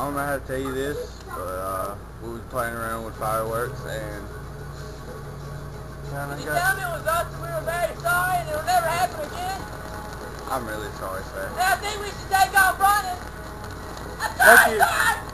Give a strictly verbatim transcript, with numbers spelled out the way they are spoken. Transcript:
don't know how to tell you this, but uh, we was playing around with fireworks and kind Can of you got... tell me it was us and we were very sorry and it will never happen again? I'm really sorry, sir. And I think we should take off running. I'm Thank sorry, you. sorry!